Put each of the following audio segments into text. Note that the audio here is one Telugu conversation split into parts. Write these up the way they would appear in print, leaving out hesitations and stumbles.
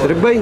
शरीफ भाई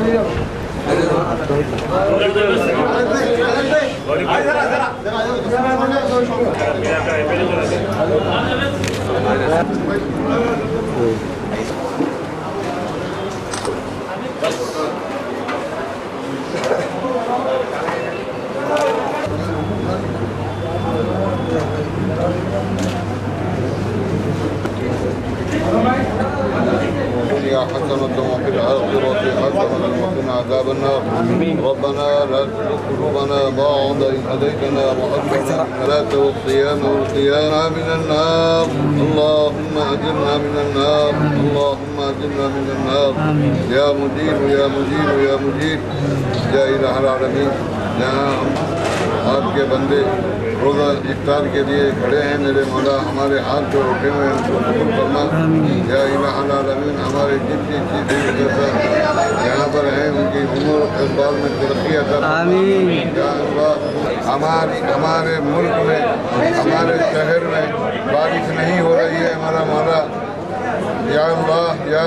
حسنة وفي الآخرة حسنة وقنا عذاب النار ربنا لا تزغ قلوبنا بعد إذ هديتنا وهب لنا من الصلاة والصيام والقيام من النار اللهم أجرنا من النار اللهم أجرنا من النار يا مجيب يا مجيب يا مجيب يا إله العالمين जहाँ हम आपके बंदे रोज़ा इफ्तार के लिए खड़े हैं मेरे मौला हमारे हाथ जो उठे हुए हैं उनको कबूल करना या इलाहुल आलमीन हमारे जितनी चीज़ें यहाँ पर हैं उनकी उम्र इकबाल में तरक्की अता या अल्लाह हमारे मुल्क में हमारे शहर में बारिश नहीं हो रही है हमारा मौला या अल्लाह या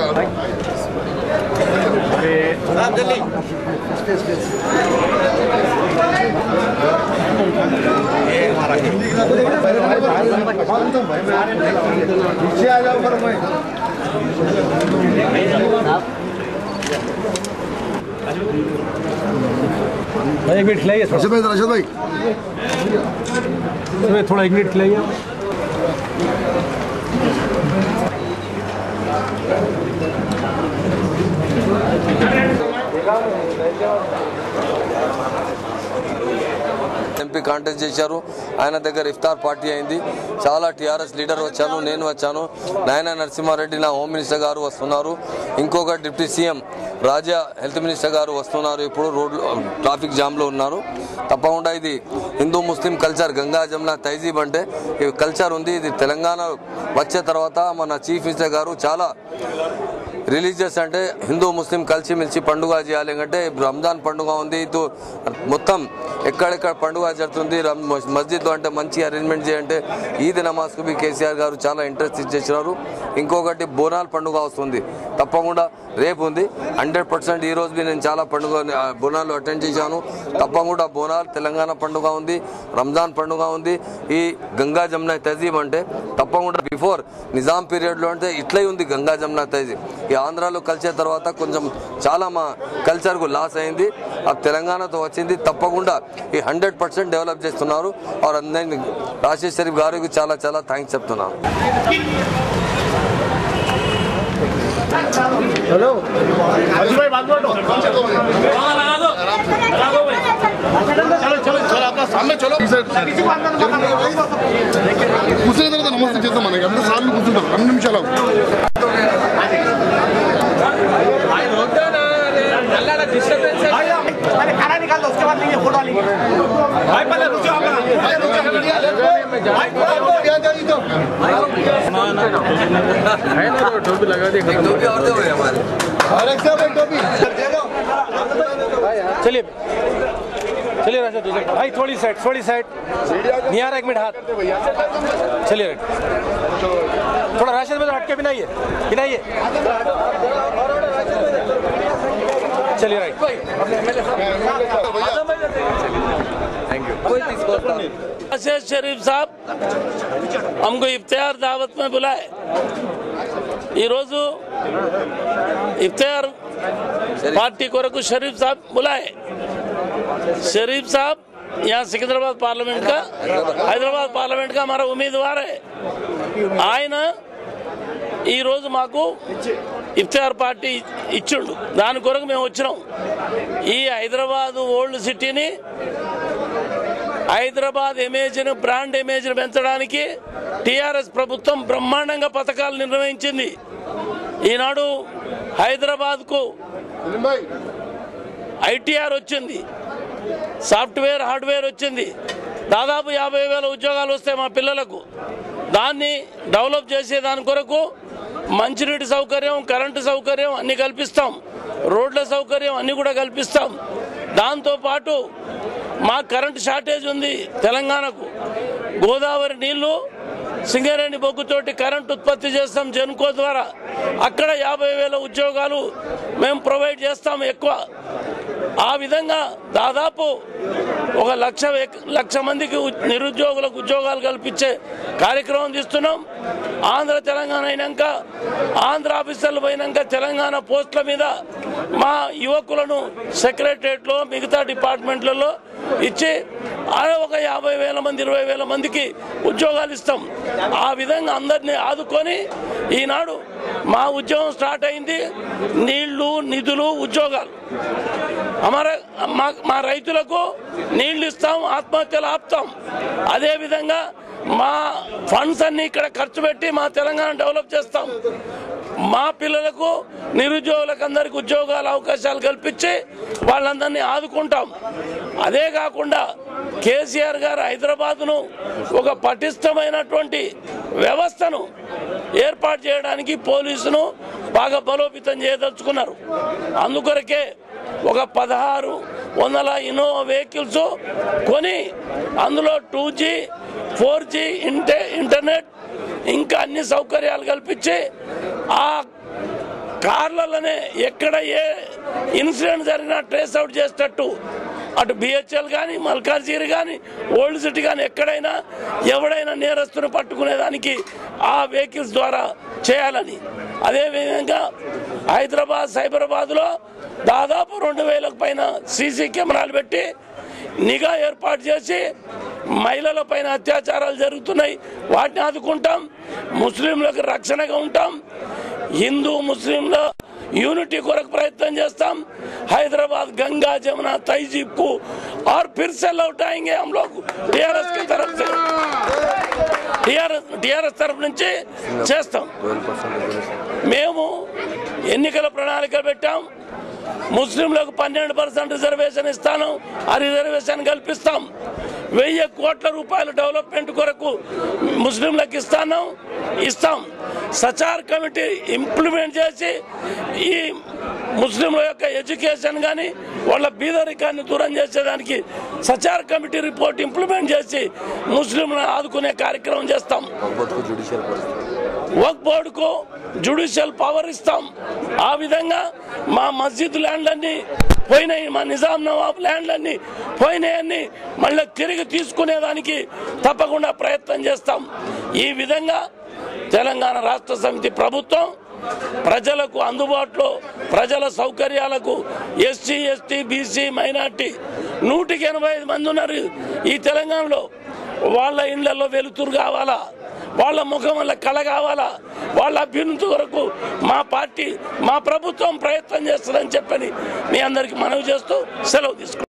पीछे आ जाओ एक मिनट खिलाइए रशद भाई थोड़ा एक मिनट खिलाइए ఎంపీ కాంటెస్ట్ చేశారు ఆయన దగ్గర ఇఫ్తార్ పార్టీ అయింది చాలా టీఆర్ఎస్ లీడర్ వచ్చాను నేను వచ్చాను నాయన నరసింహారెడ్డి నా హోమ్ మినిస్టర్ గారు వస్తున్నారు ఇంకొక deputy CM Raja health minister గారు వస్తున్నారు ఇప్పుడు రోడ్ ట్రాఫిక్ జామ్ లో ఉన్నారు తప్పకుండా ఇది హిందూ ముస్లిం కల్చర్ గంగా జమున తహజీబ్ అంటే ఈ కల్చర్ ఉంది ఇది తెలంగాణ వచ్చే తర్వాత మన చీఫ్ మినిస్టర్ గారు చాలా రిలీజియస్ అంటే హిందూ ముస్లిం కలిసిమెలిసి పండుగ చేయాలి అంటే రంజాన్ పండుగ ఉంది ఇటు మొత్తం ఎక్కడెక్కడ పండుగ జరుగుతుంది మస్జిద్లో అంటే మంచి అరేంజ్మెంట్ చేయంటే ఈద్ నమాజ్కు బి కేసీఆర్ గారు చాలా ఇంట్రెస్ట్ ఇచ్చేసినారు ఇంకొకటి బోనాల పండుగ వస్తుంది తప్పకుండా రేపు ఉంది 100% ఈ రోజు నేను చాలా పండుగ బోనాలు అటెండ్ చేశాను తప్పకుండా బోనాలు తెలంగాణ పండుగ ఉంది రంజాన్ పండుగ ఉంది ఈ గంగా జమున తహజీబ్ అంటే తప్పకుండా బిఫోర్ నిజాం పీరియడ్లో అంటే ఇట్లే ఉంది గంగా జమున తహజీబ్ ఈ ఆంధ్రాలో కలిసే తర్వాత కొంచెం చాలా మా కల్చర్కు లాస్ అయింది ఆ తెలంగాణతో వచ్చింది తప్పకుండా ఈ 100% డెవలప్ చేస్తున్నారు అందరినీ రాజశేఖర్ షరీఫ్ గారికి చాలా చాలా థ్యాంక్స్ చెప్తున్నాను हेलो भाई बात बोलो चलो चलो चलो अपना सामने चलो కూర్చున్న తర్వాత నమస్తే చేద్దాం మనకి అందరూ సార్లు కూర్చుంటారు 2 నిమిషాలు खाना निकाल दो उसके बाद लेंगे फोटो लेंगे भाई पहले रुको टोपी लगा दे टोपी और दो हमारे और एक सब टोपी दे दो चलिए चलिए राशद भाई थोड़ी साइड नहीं आ रहा 1 मिनट हाथ चलिए थोड़ा राशद में तो हटके बिनाइए चलिए right thank you Rashid Sharif साहब हमको इफ्तार दावत में बुलाए इफ्तार पार्टी कोरकु शरीफ साहब बुलाए शरीफ साहब यहाँ सिकंदराबाद पार्लियामेंट का हमारा उम्मीदवार है ఆయన ఈ రోజు మాకు ఇఫ్తార్ పార్టీ ఇచ్చిండు దాని కొరకు మేము వచ్చినాం ఈ హైదరాబాద్ ఓల్డ్ సిటీని హైదరాబాద్ ఇమేజ్ను బ్రాండ్ ఇమేజ్ను పెంచడానికి టీఆర్ఎస్ ప్రభుత్వం బ్రహ్మాండంగా పథకాలు నిర్వహించింది ఈనాడు హైదరాబాద్కు ఐటీఆర్ వచ్చింది సాఫ్ట్వేర్ హార్డ్వేర్ వచ్చింది దాదాపు 50,000 ఉద్యోగాలు వస్తాయి మా పిల్లలకు దాన్ని డెవలప్ చేసే దాని కొరకు మంచినీటి సౌకర్యం కరెంటు సౌకర్యం అన్ని కల్పిస్తాం రోడ్ల సౌకర్యం అన్ని కూడా కల్పిస్తాం దాంతో పాటు మా కరెంటు షార్టేజ్ ఉంది తెలంగాణకు గోదావరి నీళ్లు సింగరేణి బొగ్గుతోటి కరెంట్ ఉత్పత్తి చేస్తాం జెన్కో ద్వారా, అక్కడ 50,000 ఉద్యోగాలు మేము ప్రొవైడ్ చేస్తాం ఎక్కువ. ఆ విధంగా దాదాపు 1,00,000 మందికి నిరుద్యోగులకు ఉద్యోగాలు కల్పించే కార్యక్రమం తీస్తున్నాం. ఆంధ్ర తెలంగాణ అయినాక, ఆంధ్ర ఆఫీసర్లు పోయినాక తెలంగాణ పోస్టుల మీద మా యువకులను సెక్రటరియట్లో మిగతా డిపార్ట్మెంట్లలో ఇచ్చి ఒక 50,000 మంది 20,000 మందికి ఉద్యోగాలు ఇస్తాం. ఆ విధంగా అందరినీ ఆదుకొని ఈనాడు మా ఉద్యమం స్టార్ట్ అయింది. నీళ్లు, నిధులు, ఉద్యోగాలు. మా రైతులకు నీళ్లు ఇస్తాం, ఆత్మహత్యలు ఆపుతాం. అదేవిధంగా మా ఫండ్స్ అన్ని ఇక్కడ ఖర్చు పెట్టి మా తెలంగాణ డెవలప్ చేస్తాం. మా పిల్లలకు, నిరుద్యోగులకు అందరికి ఉద్యోగాల అవకాశాలు కల్పించి వాళ్ళందరినీ ఆదుకుంటాం. అదే కాకుండా కేసీఆర్ గారు హైదరాబాద్ను ఒక పటిష్టమైనటువంటి వ్యవస్థను ఏర్పాటు చేయడానికి పోలీసును బాగా బలోపేతం చేయదలుచుకున్నారు. అందుకొరకే ఒక 1,600 ఇన్నోవా వెహికల్స్ కొని అందులో 2G 4G ఇంటర్నెట్ ఇంకా అన్ని సౌకర్యాలు కల్పించి ఆ కార్లలోనే ఎక్కడ ఏ ఇన్సిడెంట్ జరిగినా ట్రేస్ అవుట్ చేసేటట్టు అటు బిహెచ్ఎల్ కానీ, మల్కాజ్గిరి కానీ, ఓల్డ్ సిటీ కానీ ఎక్కడైనా ఎవడైనా నేరస్తును పట్టుకునేదానికి ఆ వెహికల్స్ ద్వారా చేయాలని. అదేవిధంగా హైదరాబాద్, సైబరాబాద్లో దాదాపు 2,000కు పైన సీసీ కెమెరాలు పెట్టి నిఘా ఏర్పాటు చేసి మహిళల పైన అత్యాచారాలు జరుగుతున్నాయి, వాటిని ఆదుకుంటాం. ముస్లింలకు రక్షణగా ఉంటాం. హిందూ ముస్లింల यूनिटी कोरक प्रयत्न చేస్తాం. हैदराबाद गंगा जमुना तहजीब को और फिर से लौटाएंगे हम लोग टीआरएस की तरफ से, टीआरएस तरफ నుంచి చేస్తాం. మేము ఎన్నికల ప్రణాళిక పెట్టాం. ముస్లింలకు 12% రిజర్వేషన్ ఇస్తాను, ఆ రిజర్వేషన్ కల్పిస్తాం. 1000 కోట్ల రూపాయల డెవలప్మెంట్ కొరకు ముస్లింలకు ఇస్తాం. సచార్ కమిటీ ఇంప్లిమెంట్ చేసి ఈ ముస్లింల యొక్క ఎడ్యుకేషన్ కానీ వాళ్ళ బీదరికాన్ని దూరం చేసేదానికి సచార్ కమిటీ రిపోర్ట్ ఇంప్లిమెంట్ చేసి ముస్లింలను ఆదుకునే కార్యక్రమం చేస్తాం. వక్ఫ్ బోర్డుకు జ్యుడిషియల్ పవర్ ఇస్తాం. ఆ విధంగా మా మస్జిద్ ల్యాండ్లన్నీ పోయినాయి, మా నిజాం నవాబ్ ల్యాండ్లన్నీ పోయినాయన్ని మళ్ళీ తిరిగి తీసుకునేదానికి తప్పకుండా ప్రయత్నం చేస్తాం. ఈ విధంగా తెలంగాణ రాష్ట్ర సమితి ప్రభుత్వం ప్రజలకు అందుబాటులో ప్రజల సౌకర్యాలకు ఎస్సీ, ఎస్టీ, బీసీ, మైనార్టీ 185 మంది ఉన్నారు ఈ తెలంగాణలో. వాళ్ళ ఇళ్లలో వెలుతురు కావాలా, వాళ్ళ ముఖం వల్ల కళ కావాలా, వాళ్ళ అభ్యున్నతి కొరకు మా పార్టీ, మా ప్రభుత్వం ప్రయత్నం చేస్తుందని చెప్పని మీ అందరికీ మనవి చేస్తూ సెలవు తీసుకుంటాం.